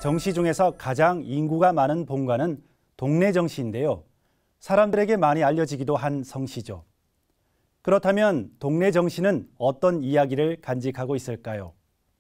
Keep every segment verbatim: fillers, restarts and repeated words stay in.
정시 중에서 가장 인구가 많은 본관은 동네 정시인데요. 사람들에게 많이 알려지기도 한 성시죠. 그렇다면 동네 정시는 어떤 이야기를 간직하고 있을까요?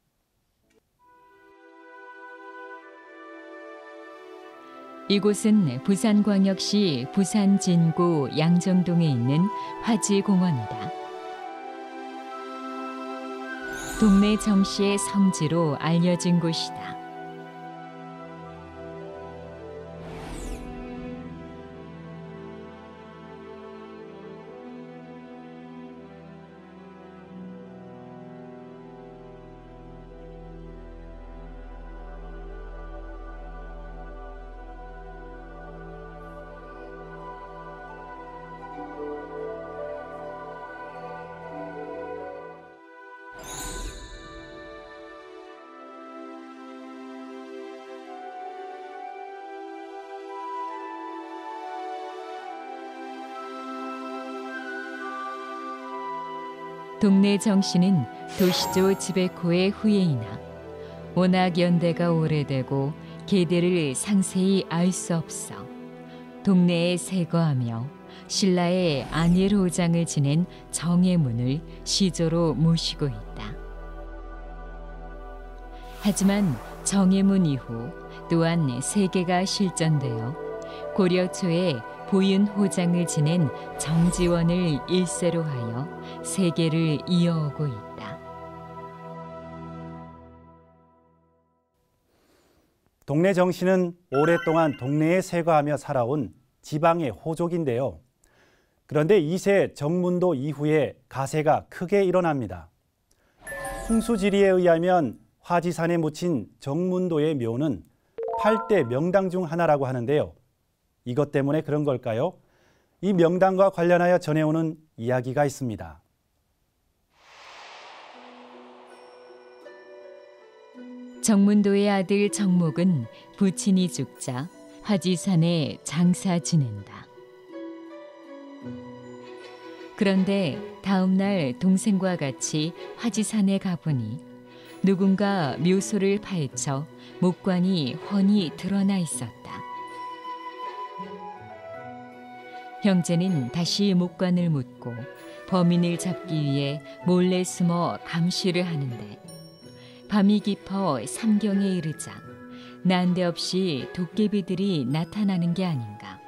이곳은 부산광역시 부산 진구 양정동에 있는 화지공원이다. 동네 정시의 성지로 알려진 곳이다. 동네 정시는 도시조 지배코의 후예이나 워낙 연대가 오래되고 계대를 상세히 알 수 없어 동네에 세거하며 신라의 안일호장을 지낸 정예문을 시조로 모시고 있다. 하지만 정예문 이후 또한 세계가 실전되어 고려 초에 보윤호장을 지낸 정지원을 일세로 하여 세계를 이어오고 있다. 동네 정시는 오랫동안 동네에 세거하며 살아온 지방의 호족인데요. 그런데 이 세 정문도 이후에 가세가 크게 일어납니다. 풍수지리에 의하면 화지산에 묻힌 정문도의 묘는 팔 대 명당 중 하나라고 하는데요. 이것 때문에 그런 걸까요? 이 명당과 관련하여 전해오는 이야기가 있습니다. 정문도의 아들 정목은 부친이 죽자 화지산에 장사 지낸다. 그런데 다음 날 동생과 같이 화지산에 가보니 누군가 묘소를 파헤쳐 목관이 훤히 드러나 있었다. 형제는 다시 목관을 묻고 범인을 잡기 위해 몰래 숨어 감시를 하는데 밤이 깊어 삼경에 이르자 난데없이 도깨비들이 나타나는 게 아닌가.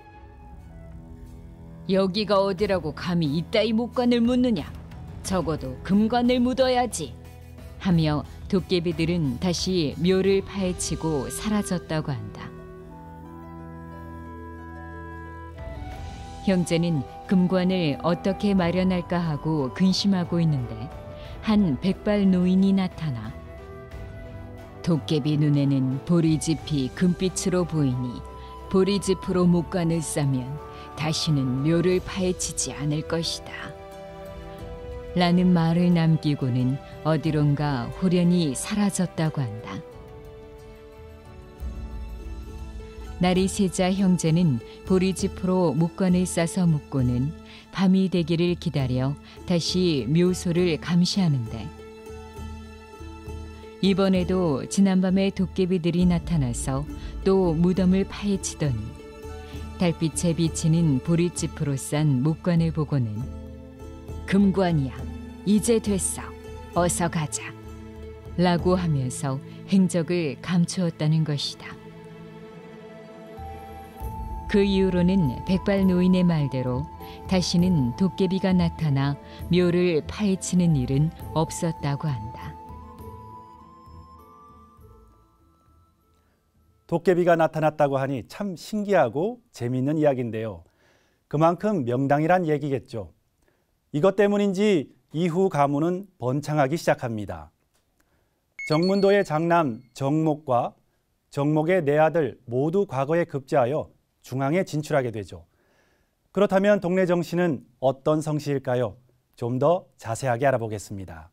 여기가 어디라고 감히 이따위 목관을 묻느냐. 적어도 금관을 묻어야지. 하며 도깨비들은 다시 묘를 파헤치고 사라졌다고 한다. 형제는 금관을 어떻게 마련할까 하고 근심하고 있는데 한 백발 노인이 나타나 도깨비 눈에는 보리짚이 금빛으로 보이니 보리짚으로 목관을 싸면 다시는 묘를 파헤치지 않을 것이다. 라는 말을 남기고는 어디론가 홀연히 사라졌다고 한다. 날이 새자 형제는 보리짚으로 목관을 싸서 묶고는 밤이 되기를 기다려 다시 묘소를 감시하는데 이번에도 지난밤에 도깨비들이 나타나서 또 무덤을 파헤치더니 달빛에 비치는 보리짚으로 싼 목관을 보고는 금관이야, 이제 됐어, 어서 가자 라고 하면서 행적을 감추었다는 것이다. 그 이후로는 백발 노인의 말대로 다시는 도깨비가 나타나 묘를 파헤치는 일은 없었다고 한다. 도깨비가 나타났다고 하니 참 신기하고 재미있는 이야기인데요. 그만큼 명당이란 얘기겠죠. 이것 때문인지 이후 가문은 번창하기 시작합니다. 정문도의 장남 정목과 정목의 네 아들 모두 과거에 급제하여 중앙에 진출하게 되죠. 그렇다면 동네 정시는 어떤 성시일까요? 좀 더 자세하게 알아보겠습니다.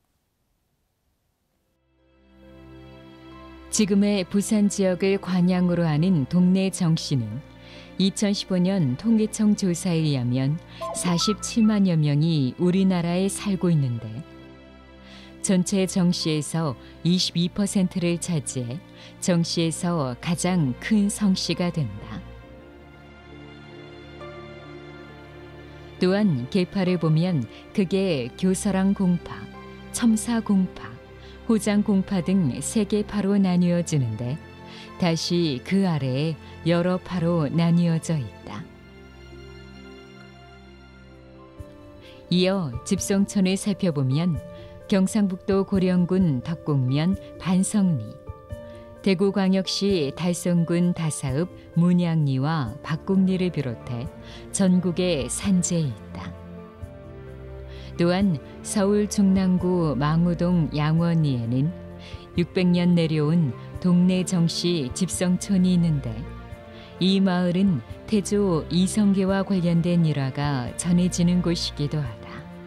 지금의 부산 지역을 관양으로 하는 동네 정시는 이천십오 년 통계청 조사에 의하면 사십칠만여 명이 우리나라에 살고 있는데 전체 정시에서 이십이 퍼센트를 차지해 정시에서 가장 큰 성씨가 된다. 또한 계파를 보면 크게 교서랑 공파, 첨사 공파, 호장 공파 등 세 개 파로 나뉘어지는데 다시 그 아래에 여러 파로 나뉘어져 있다. 이어 집성촌을 살펴보면 경상북도 고령군 덕곡면 반성리, 대구광역시 달성군 다사읍 문양리와 박곡리를 비롯해 전국에 산지에 있다. 또한 서울 중랑구 망우동 양원리에는 육백 년 내려온 동네 정씨 집성촌이 있는데 이 마을은 태조 이성계와 관련된 일화가 전해지는 곳이기도 하다.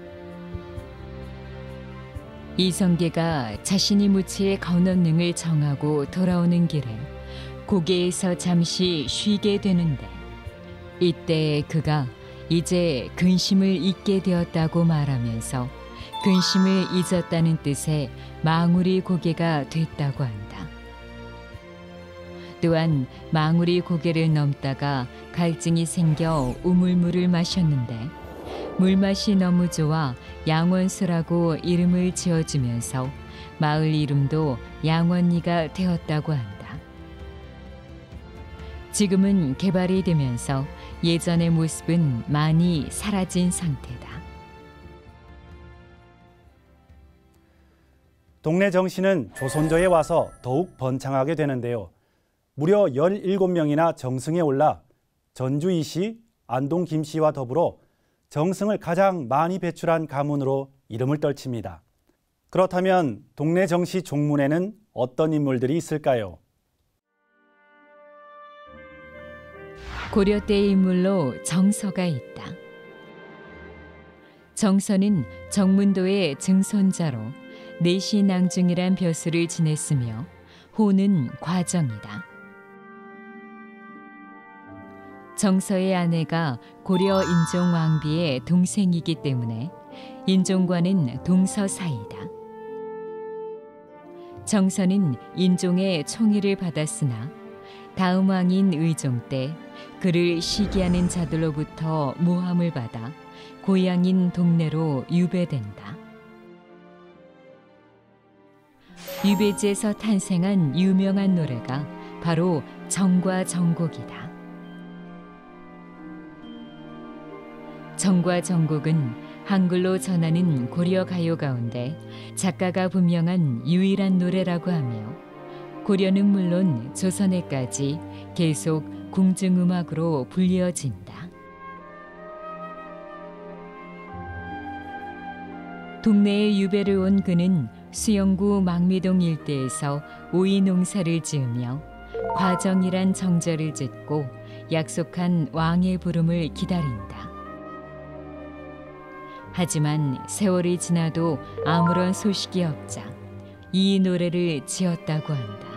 이성계가 자신이 무치의 건원능을 정하고 돌아오는 길에 고개에서 잠시 쉬게 되는데 이때 그가 이제 근심을 잊게 되었다고 말하면서 근심을 잊었다는 뜻의 망우리 고개가 됐다고 한다. 또한 망우리 고개를 넘다가 갈증이 생겨 우물물을 마셨는데 물맛이 너무 좋아 양원수라고 이름을 지어주면서 마을 이름도 양원리가 되었다고 한다. 지금은 개발이 되면서 예전의 모습은 많이 사라진 상태다. 동네 정씨는 조선조에 와서 더욱 번창하게 되는데요. 무려 열일곱 명이나 정승에 올라 전주 이씨, 안동 김씨와 더불어 정승을 가장 많이 배출한 가문으로 이름을 떨칩니다. 그렇다면 동네 정씨 종문에는 어떤 인물들이 있을까요? 고려 때의 인물로 정서가 있다. 정서는 정문도의 증손자로 내시낭중이란 벼슬을 지냈으며 호는 과정이다. 정서의 아내가 고려 인종 왕비의 동생이기 때문에 인종과는 동서 사이다. 정서는 인종의 총애를 받았으나 다음 왕인 의종 때 그를 시기하는 자들로부터 모함을 받아 고향인 동네로 유배된다. 유배지에서 탄생한 유명한 노래가 바로 정과 정곡이다. 정과 정곡은 한글로 전하는 고려 가요 가운데 작가가 분명한 유일한 노래라고 하며 고려는 물론 조선에까지 계속 궁중음악으로 불리어진다. 동네에 유배를 온 그는 수영구 망미동 일대에서 오이 농사를 지으며 과정이란 정절을 짓고 약속한 왕의 부름을 기다린다. 하지만 세월이 지나도 아무런 소식이 없자 이 노래를 지었다고 한다.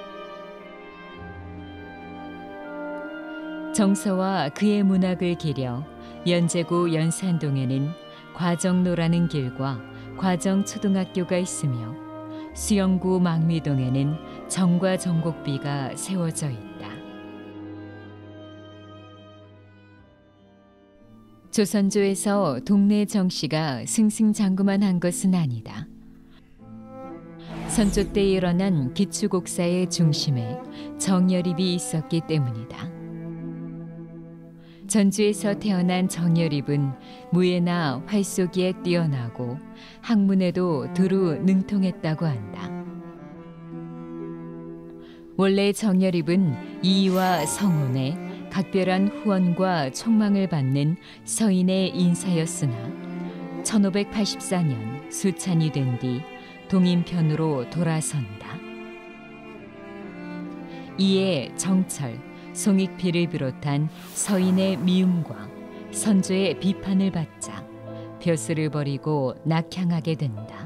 정서와 그의 문학을 기려 연제구 연산동에는 과정로라는 길과 과정초등학교가 있으며 수영구 망미동에는 정과 정곡비가 세워져 있다. 조선조에서 동네 정씨가 승승장구만 한 것은 아니다. 선조 때 일어난 기축옥사의 중심에 정여립이 있었기 때문이다. 전주에서 태어난 정여립은 무예나 활쏘기에 뛰어나고 학문에도 두루 능통했다고 한다. 원래 정여립은 이의와 성혼에 각별한 후원과 촉망을 받는 서인의 인사였으나 천오백팔십사 년 수찬이 된 뒤 동인편으로 돌아선다. 이에 정철, 송익필을 비롯한 서인의 미움과 선조의 비판을 받자 벼슬을 버리고 낙향하게 된다.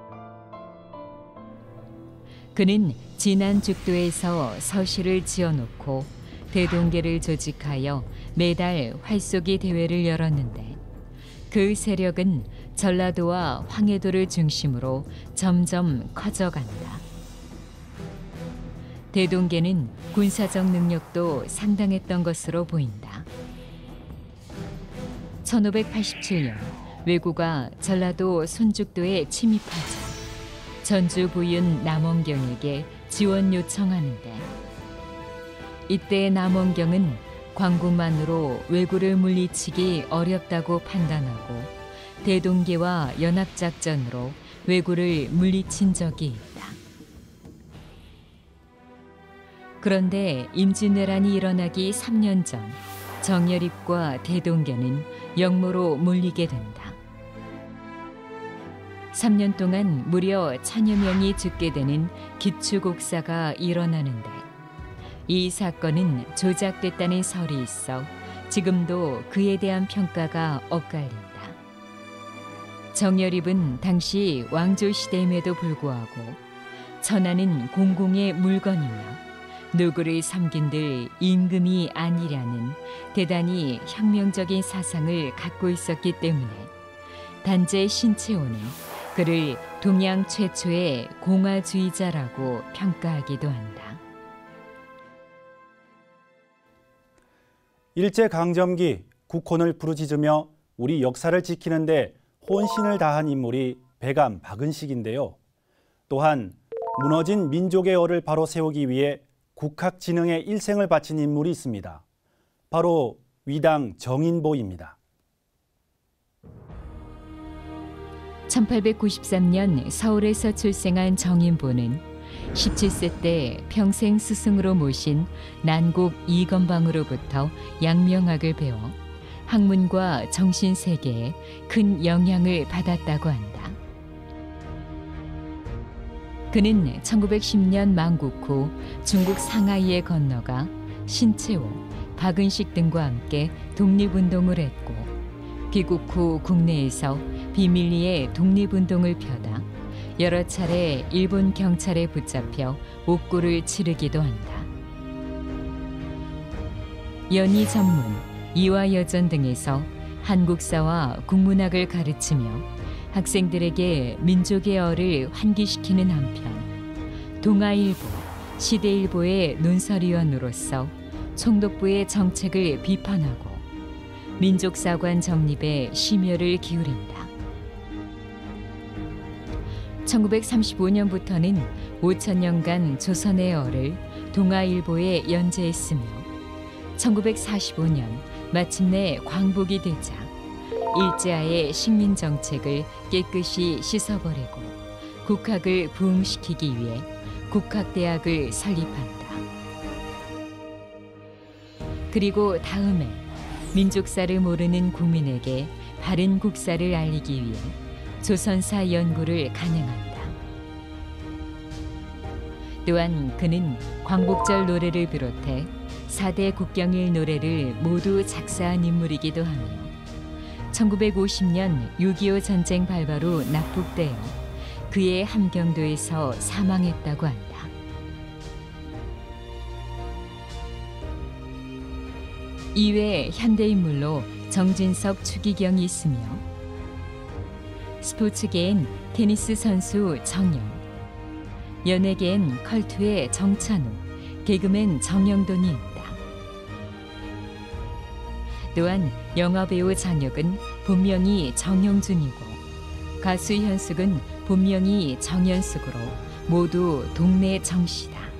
그는 진안 죽도에서 서실을 지어놓고 대동계를 조직하여 매달 활쏘기 대회를 열었는데 그 세력은 전라도와 황해도를 중심으로 점점 커져간다. 대동계는 군사적 능력도 상당했던 것으로 보인다. 천오백팔십칠 년 왜구가 전라도 손죽도에 침입하자 전주 부윤 남원경에게 지원 요청하는데, 이때 남원경은 광군만으로 왜구를 물리치기 어렵다고 판단하고 대동계와 연합작전으로 왜구를 물리친 적이 있다. 그런데 임진왜란이 일어나기 삼 년 전 정여립과 대동계는 역모로 몰리게 된다. 삼 년 동안 무려 천여 명이 죽게 되는 기축옥사가 일어나는데, 이 사건은 조작됐다는 설이 있어 지금도 그에 대한 평가가 엇갈린다. 정여립은 당시 왕조시대임에도 불구하고 천하는 공공의 물건이며 누구를 섬긴들 임금이 아니라는 대단히 혁명적인 사상을 갖고 있었기 때문에 단재 신채호는 그를 동양 최초의 공화주의자라고 평가하기도 한다. 일제강점기 국혼을 부르짖으며 우리 역사를 지키는 데 혼신을 다한 인물이 배감 박은식인데요. 또한 무너진 민족의 얼을 바로 세우기 위해 국학진흥에 일생을 바친 인물이 있습니다. 바로 위당 정인보입니다. 천팔백구십삼 년 서울에서 출생한 정인보는 십칠 세 때 평생 스승으로 모신 난곡 이건방으로부터 양명학을 배워 학문과 정신세계에 큰 영향을 받았다고 한다. 그는 천구백십 년 만국 후 중국 상하이에 건너가 신채호, 박은식 등과 함께 독립운동을 했고, 귀국 후 국내에서 비밀리에 독립운동을 펴다 여러 차례 일본 경찰에 붙잡혀 옥고를 치르기도 한다. 연희 전문, 이화여전 등에서 한국사와 국문학을 가르치며 학생들에게 민족의 얼을 환기시키는 한편 동아일보, 시대일보의 논설위원으로서 총독부의 정책을 비판하고 민족사관 정립에 심혈을 기울인다. 천구백삼십오 년부터는 오천 년간 조선의 얼을 동아일보에 연재했으며 천구백사십오 년 마침내 광복이 되자 일제하의 식민정책을 깨끗이 씻어버리고 국학을 부흥시키기 위해 국학대학을 설립한다. 그리고 다음에 민족사를 모르는 국민에게 바른 국사를 알리기 위해 조선사 연구를 간행한다. 또한 그는 광복절 노래를 비롯해 사 대 국경일 노래를 모두 작사한 인물이기도 하며 천구백오십 년 육이오 전쟁 발발 후 납북되어 그의 함경도에서 사망했다고 한다. 이외 현대인물로 정진석, 추기경이 있으며 스포츠계엔 테니스 선수 정영, 연예계엔 컬투의 정찬우, 개그맨 정영돈이 있다. 또한 영화배우 장혁은 본명이 정영준이고 가수 현숙은 본명이 정현숙으로 모두 동네 정씨다.